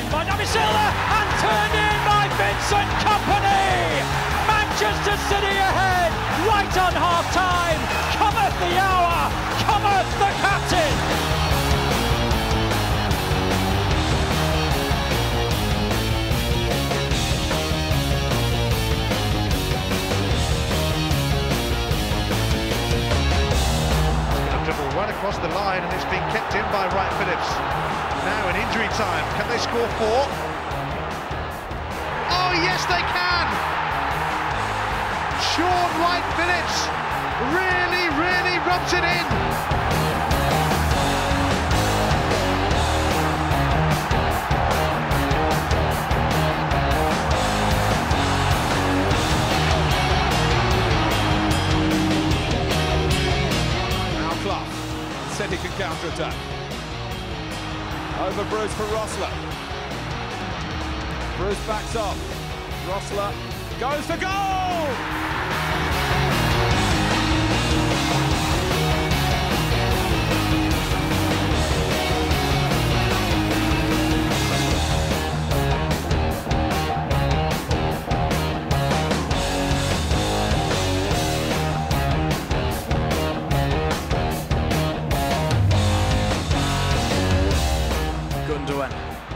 by David Silva and turned in by Vincent Kompany. Manchester City ahead, right on half-time. Cometh the hour, cometh the captain. Right across the line, and it's been kept in by Wright Phillips. Now in injury time, can they score 4? Oh yes they can! Shaun Wright-Phillips really rubs it in. City can counter-attack. Over Bruce for Rosler. Bruce backs off. Rosler goes for goal! Gundogan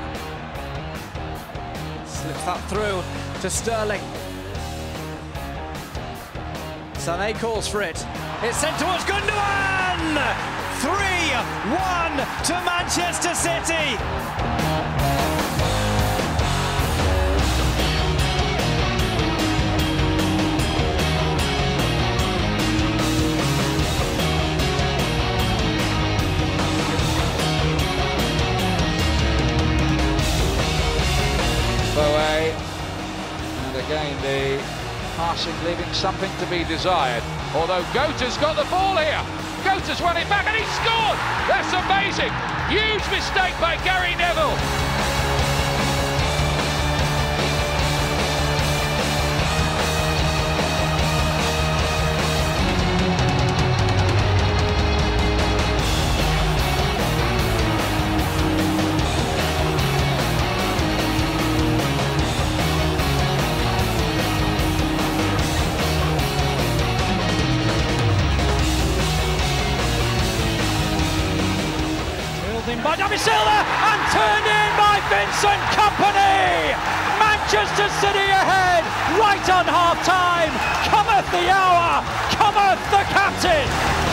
slips that through to Sterling. Sané calls for it. It's sent towards Gundogan! 3-1 to Manchester City. And again the passing leaving something to be desired, although Gota's got the ball here. Gota's won it back and he scored! That's amazing! Huge mistake by Gary Neville. By David Silva and turned in by Vincent Kompany. Manchester City ahead, right on half-time. Cometh the hour, cometh the captain.